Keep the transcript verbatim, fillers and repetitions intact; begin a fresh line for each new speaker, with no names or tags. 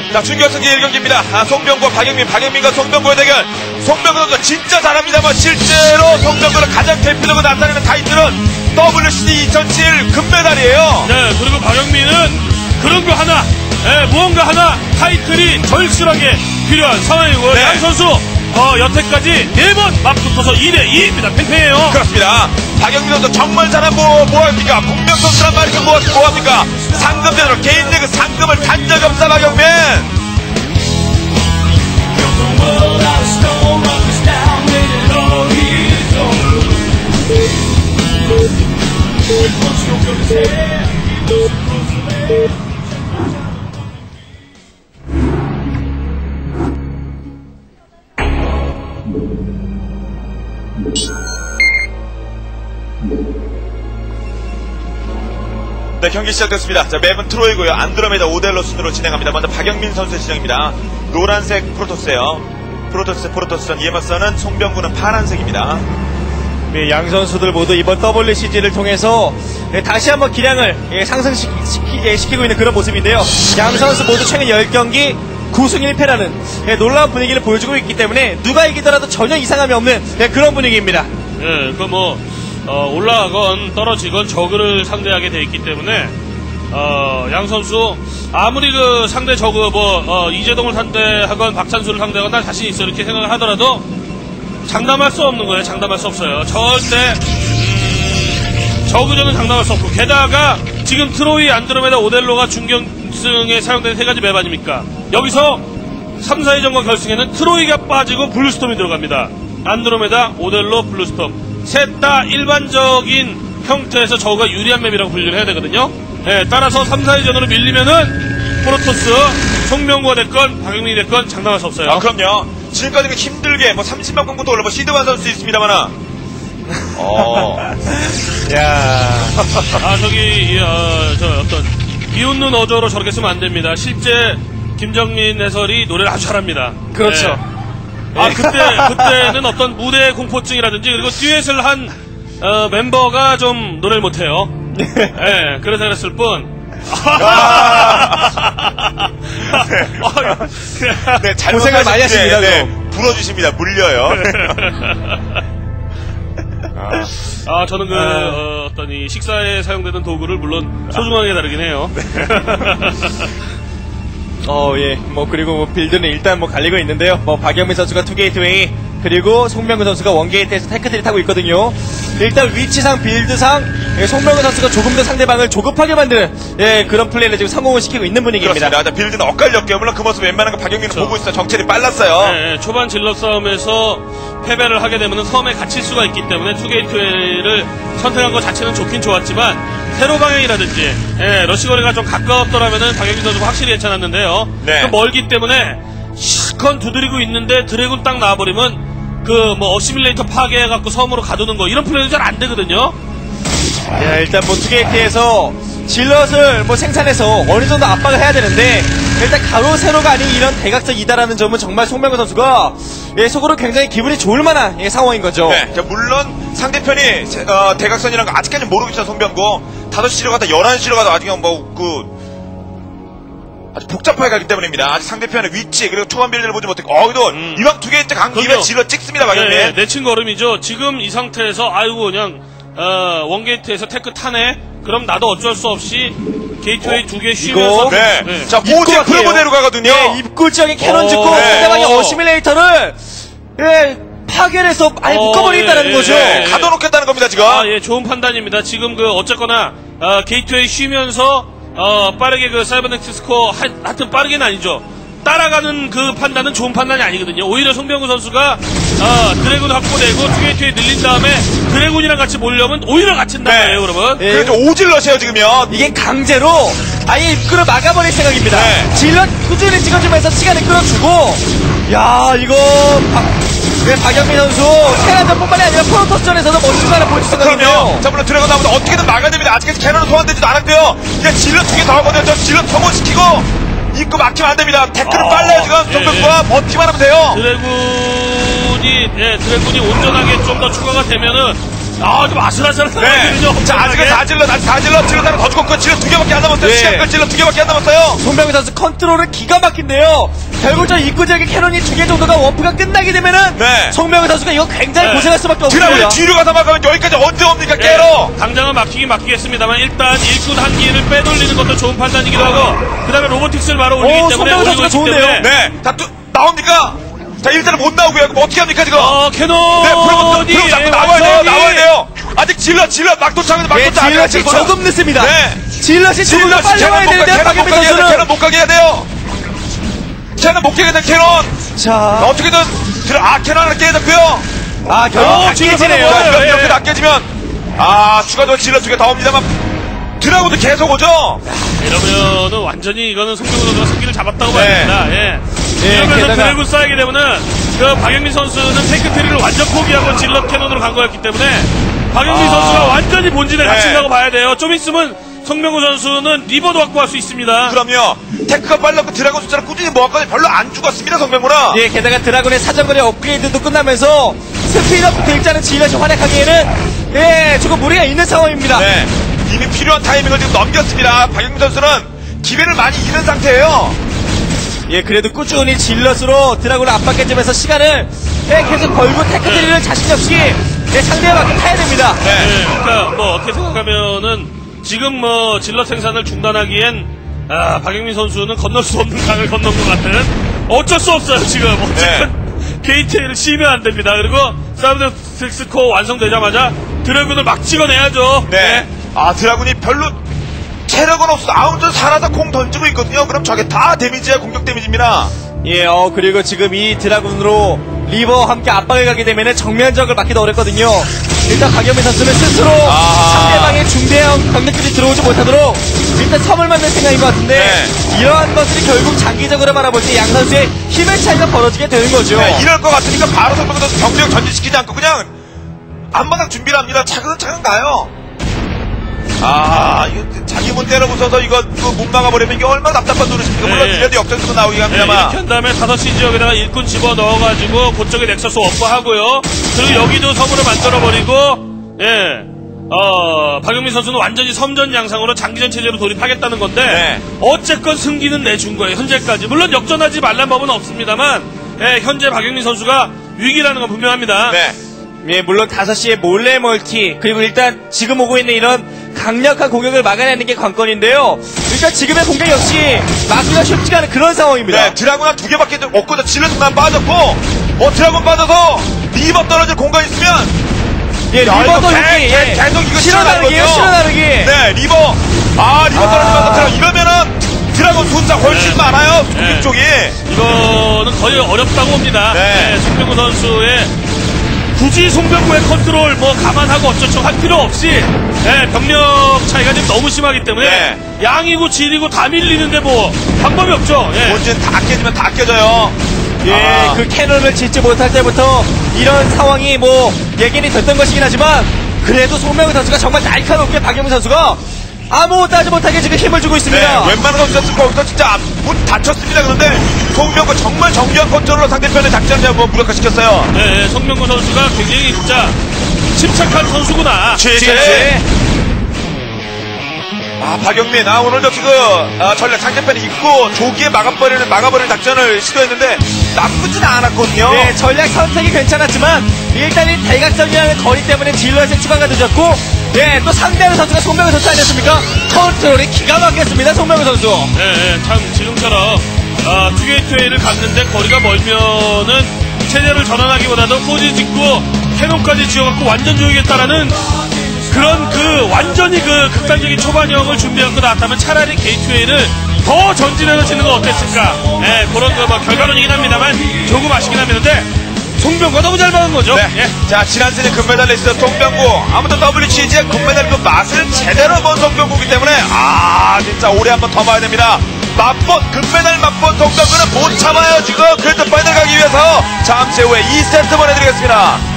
자, 준결승 일 경기입니다. 아, 송병구, 박영민, 박영민과 송병구의 대결. 송병구 선수가 진짜 잘합니다만 실제로 송병구를 가장 대표적으로 나타내는 타이틀은 더블유씨씨 이천칠 금메달이에요.
네, 그리고 박영민은 그런 거 하나, 예, 무언가 하나 타이틀이 절실하게 필요한 상황이고,
네.
양 선수 어, 여태까지 네 번 맞붙어서 이 대 이입니다. 팽팽해요.
그렇습니다. 박영민 선수 정말 잘한 뭐, 뭐합니까? 공명 선수란 말이 그 뭐, 뭐합니까? 상금전으로 개인 리그 상금을 탄 적이 없다, 박영민! 네, 경기 시작됐습니다. 자, 맵은 트로이고요. 안드로메다 오델로 순으로 진행합니다. 먼저 박영민 선수의 진영입니다. 노란색 프로토스예요. 프로토스, 프로토스전 이에 맞서는 송병구는 파란색입니다.
네, 양 선수들 모두 이번 더블유씨씨를 통해서 네, 다시 한번 기량을 예, 상승시키고 있는 그런 모습인데요. 양 선수 모두 최근 십 경기 구 승 일 패라는 예, 놀라운 분위기를 보여주고 있기 때문에 누가 이기더라도 전혀 이상함이 없는 예, 그런 분위기입니다.
예, 그 뭐 어, 올라가건 떨어지건 저그를 상대하게 돼 있기 때문에 어, 양 선수 아무리 그 상대 저그 뭐 어, 이재동을 상대하건 박찬수를 상대하건 난 자신 있어 이렇게 생각을 하더라도 장담할 수 없는 거예요. 장담할 수 없어요. 절대 음, 저그전은 장담할 수 없고, 게다가 지금 트로이, 안드로메다, 오델로가 준결승에 사용된 세 가지 맵 아닙니까? 여기서 삼, 사위전과 결승에는 트로이가 빠지고 블루스톰이 들어갑니다. 안드로메다, 오델로, 블루스톰 셋 다 일반적인 형태에서 저우가 유리한 맵이라고 분류를 해야 되거든요. 네, 따라서 삼, 사위전으로 밀리면은 프로토스, 송병구가 됐건 박영민이 됐건 장담할 수 없어요.
아, 그럼요. 지금까지 힘들게 뭐 삼십만 공부도 올라뭐 시드만 선수 있습니다만은. 어.
야,
아, 저기 어, 저 어떤 비웃는 어조로 저렇게 쓰면 안 됩니다. 실제 김정민 해설이 노래를 아주 잘합니다.
그렇죠.
네. 아, 그때 그때는 어떤 무대 공포증이라든지 그리고 듀엣을 한 어, 멤버가 좀 노래를 못해요. 네, 그래서 그랬을 뿐.
네, 네,
고생을 많이 하십니다.
네, 네, 불어주십니다. 물려요.
아, 아, 저는 그 어, 어떤 이 식사에 사용되는 도구를 물론 소중하게 다루긴 해요.
어, 예. 뭐, 그리고 뭐 빌드는 일단 뭐 갈리고 있는데요. 뭐, 박영민 선수가 투 게이트웨이, 그리고 송병구 선수가 원 게이트에서 테크트리 타고 있거든요. 일단 위치상, 빌드상, 예, 송병구 선수가 조금 더 상대방을 조급하게 만드는, 예, 그런 플레이를 지금 성공을 시키고 있는 분위기입니다.
그렇습니다. 빌드는 엇갈렸고요. 물론 그 모습 웬만한 거 박영민은
그렇죠.
보고 있어요. 정체리 빨랐어요.
네, 초반 질럿 싸움에서 패배를 하게 되면 섬에 갇힐 수가 있기 때문에 투 게이트웨이를 선택한 것 자체는 좋긴 좋았지만, 세로 방향이라든지, 예, 러시거리가 좀 가까웠더라면은 박영민 선수가 확실히 괜찮았는데요.
네.
좀 멀기 때문에 시컨 두드리고 있는데 드래곤 딱 나와버리면 그 뭐 어시밀레이터 파괴해갖고 섬으로 가두는 거 이런 플레이는 잘 안 되거든요.
야, 일단 뭐 투 게이트에서 질럿을 뭐 생산해서 어느 정도 압박을 해야 되는데, 일단 가로 세로가 아닌 이런 대각선 이다라는 점은 정말 송병구 선수가 예, 속으로 굉장히 기분이 좋을 만한 예, 상황인 거죠.
네, 자, 물론 상대편이 어, 대각선이라는 거 아직까지는 모르고 있어요. 송병구 다섯 시로 가다 열한 시로 가다 아직 뭐 그 아주 복잡하게 가기 때문입니다. 아직 상대편의 위치 그리고 초반 빌드를 보지 못했고, 어이도 음. 이왕 두 개째 강기에 질러 찍습니다. 박영민.
네, 내친 걸음이죠. 지금 이 상태에서 아이고 그냥 어, 원게이트에서 테크 타네. 그럼 나도 어쩔 수 없이 게이트웨이 어, 두 개 쉬면서
네.
네.
자, 모제 프로모대로 가거든요.
네, 입구 지역에 캐논
어,
짓고
네.
상대방의 어시밀레이터를 예, 파괴를 해서 아예
어,
묶어버리겠다는
예,
거죠.
예, 예.
가둬놓겠다는 겁니다, 지금.
아, 예, 좋은 판단입니다. 지금 그 어쨌거나 어, 게이트웨이 쉬면서 어, 빠르게 그 사이버넥틱 스코어 하, 하여튼 빠르게는 아니죠. 따라가는 그 판단은 좋은 판단이 아니거든요. 오히려 송병구 선수가 어, 드래곤 확보되고 투게이트에 늘린 다음에 드래곤이랑 같이 몰려면 오히려 갇힌단
네.
말이에요, 여러분.
예.
그래서 오질러세요, 지금요.
이게 강제로 아예 입구를 막아버릴 생각입니다.
네.
질럿 꾸준히 찍어주면서 시간을 끌어주고, 야, 이거 박, 네, 박영민 선수 테란전뿐만이 아니라 프로토스전에서도 멋진 거 하나 보여줄 생각이네요.
그럼요. 자, 물론 들어가다 보면 어떻게든 막아야 됩니다. 아직까지 캐논은 소환되지도 않았고요. 이제 질러 두 개 더 하거든요. 저 질러 성공시키고 입구 막히면 안 됩니다. 태클을
아,
빨라요, 지금.
예,
송병구가 버티만 하면 돼요.
드래곤이, 예, 드래곤이 온전하게 좀 더 추가가 되면은 아, 좀 아슬아슬한
네.
상황이거든요.
자, 아직은 다 질러, 아직 다 질러, 질러 하나 더 죽었고, 질러 두 개밖에 안 남았어요.
네.
시간까지 질러 두 개밖에 안 남았어요.
송병구 선수 컨트롤은 기가 막힌데요. 결국 저 입구 지역의 캐논이 두 개 정도가 워프가 끝나게 되면은
네.
송병구 선수가 이거 굉장히
네.
고생할 수밖에
드라군이
없습니다.
뒤로 가서 막으면 여기까지 언제 옵니까,
예,
깨러?
당장은 막히긴 막히겠습니다만 일단 일꾼 한 기를 빼돌리는 것도 좋은 판단이기도 하고 그 다음에 로보틱스를 바로 올리기
오,
때문에
손병호
올리고
선수가
있기
좋은데요?
때문에
네. 자, 또, 나옵니까? 자, 일단은 못 나오고요. 그럼 어떻게 합니까, 지금?
어, 캐논이
네, 프로부터, 프로 잡고 나와야 돼요,
완성이-
나와야 돼요. 아직 질러, 질러, 막 도착하는데 막
예,
도착 안 해요,
질럿이
지금.
조금 늦습니다.
네.
질럿이 조금 더
질러,
빨리 와야 되는데
캐논 못
박영민
가게 해야 돼요.
선수는
캐논 못 가게 해야 돼요. 캐논 못 가게 해야 돼요, 캐논.
자,
어떻게든, 들어, 아, 캐논 하나 깨졌고요.
아 결국
어,
다
질럿
깨지네요.
하나
자,
먹어요.
이렇게,
예.
이렇게 낚여지면, 아, 추가적으로 질러 두 개 더 옵니다만, 드라군도 계속 오죠?
이러면은 완전히 이거는 송병호 선수가 승기를 잡았다고
네.
봐야 됩니다. 예.
예,
이러면서
게다가-
드래곤 쌓이게 되면은 그 박영민 선수는 테크트리를 완전 포기하고 질럿 캐논으로 간 거였기 때문에 박영민
아.
선수가 완전히 본진에
네.
갇힌다고 봐야 돼요. 좀 있으면 송병호 선수는 리버도 확보할 수 있습니다.
그럼요. 테크가 빨랐고 드라군 숫자를 꾸준히 모았거든요. 별로 안 죽었습니다, 성명구나.
예, 게다가 드라군의 사정거리 업그레이드도 끝나면서 스피드업 일자는 질럿이 활약하기에는 예, 조금 무리가 있는 상황입니다.
네. 이미 필요한 타이밍을 지금 넘겼습니다. 박영민 선수는 기회를 많이 잃은 상태예요.
예, 그래도 꾸준히 질럿으로 드라군을 압박해주면서 시간을 예, 계속 벌고 테크트리를 자신 없이 예, 상대와 맞게 타야 됩니다.
네.
네, 그러니까 뭐 어떻게 생각하면은 지금 뭐 질럿 생산을 중단하기엔 아, 박영민 선수는 건널 수 없는 강을 건넌 것 같은 어쩔 수 없어요 지금 어쨌든 게이트를 씌면 안 됩니다. 그리고 사우드 식스코어 완성되자마자 드래곤을 막 찍어내야죠.
네. 아, 드라군이 별로 체력은 없어. 아무튼 살아서 공 던지고 있거든요. 그럼 저게 다 데미지야, 공격 데미지입니다.
예, 어, 그리고 지금 이 드라군으로 리버와 함께 압박을 가게 되면은 정면적을 막기도 어렵거든요. 일단 박영민 선수는 스스로
아.
상대방의 중대형 병력들이 들어오지 못하도록 일단 섬을 만들 생각인 것 같은데
네.
이러한 것들이 결국 장기적으로 바라볼 때 양 선수의 힘의 차이가 벌어지게 되는 거죠.
네, 이럴 것 같으니까 바로 성명구 선수 병력 전진시키지 않고 그냥 앞마당 준비를 합니다. 차근차근 가요. 아, 이거 자기 문 때려부숴서 이거 못 막아버리면 이게 얼마나 답답한 노릇입니까? 물론
네.
이래도 역전수가 나오긴
네,
합니다만.
이렇게 한 다음에 다섯 시 지역에다가 일꾼 집어 넣어가지고 그쪽에 넥서스 업화하고요. 그리고 여기도 섬으로 만들어버리고, 예, 어, 박영민 선수는 완전히 섬전 양상으로 장기전 체제로 돌입하겠다는 건데,
네.
어쨌건 승기는 내준 거예요, 현재까지. 물론 역전하지 말란 법은 없습니다만, 예, 현재 박영민 선수가 위기라는 건 분명합니다.
네.
예, 물론 다섯 시에 몰래 멀티, 그리고 일단 지금 오고 있는 이런 강력한 공격을 막아내는 게 관건인데요. 일단 지금의 공격 역시 막기가 쉽지가 않은 그런 상황입니다.
네, 드라군 한 두 개밖에 없고 질러서만 빠졌고, 어, 드라군 빠져서 리버 떨어질 공간 있으면,
예,
야,
리버도
이거 개-
여기,
개-
예,
계속 이거
실어 나르기예요,
실어
실어 나르기.
네, 리버, 아, 리버
아.
떨어지면서 드라 이러면은 드라군 숫자 훨씬
네.
많아요,
네.
공격 쪽이.
이거는 거의 어렵다고 봅니다.
네.
네, 송병구 선수의 굳이 송병구의 컨트롤 뭐 감안하고 어쩌고 할 필요 없이 네, 병력 차이가 지금 너무 심하기 때문에
네.
양이고 질이고 다 밀리는데 뭐 방법이 없죠. 예.
본진 다 깨지면 다 깨져요.
예,
아.
그 캐논을 짓지 못할 때부터 이런 상황이 뭐 예견이 됐던 것이긴 하지만 그래도 송명훈 선수가 정말 날카롭게 박영민 선수가 아무것도 하지 못하게 지금 힘을 주고
네,
있습니다.
웬만한 선수였으면 거기서 진짜 앞- 문 닫혔습니다. 그런데 송병구 정말 정교한 컨트롤로 상대편의 작전을 한번 무력화시켰어요.
네, 송병구 선수가 굉장히 진짜 침착한 선수구나.
지지. 아, 박영민, 아, 오늘 저기 그, 아, 전략 상대편이 있고, 조기에 막아버리는, 막아버리는 작전을 시도했는데, 나쁘진 않았거든요.
예, 전략 선택이 괜찮았지만 일단 이 대각선이라는 거리 때문에 딜러의 추가가 늦었고 예, 또 상대하는 선수가 송명훈 선수 아니었습니까? 컨트롤이 기가 막혔습니다, 송명훈 선수.
네, 네, 참 지금처럼 아, 투게이트웨이를 갔는데 거리가 멀면은 체제를 전환하기보다도 포지 짓고 캐논까지 지어갖고 완전 조이겠다라는 그런 그 완전히 그 극단적인 초반형을 준비하고 나왔다면 차라리 게이트웨이를 더 전진해서 치는 건 어땠을까? 네, 그런 그 뭐 결과론이긴 합니다만 조금 아쉽긴 합니다. 송병구가 너무 잘 막은 거죠.
네.
예.
자, 지난 시즌 금메달리스트 송병구. 아무튼 더블유씨지의 금메달 그 맛을 제대로 본 송병구기 때문에, 아, 진짜 올해 한번 더 봐야 됩니다. 맛본, 금메달 맛본 송병구는 못 참아요, 지금. 그래도 파이널 가기 위해서 잠시 후에 이 세트 보내드리겠습니다.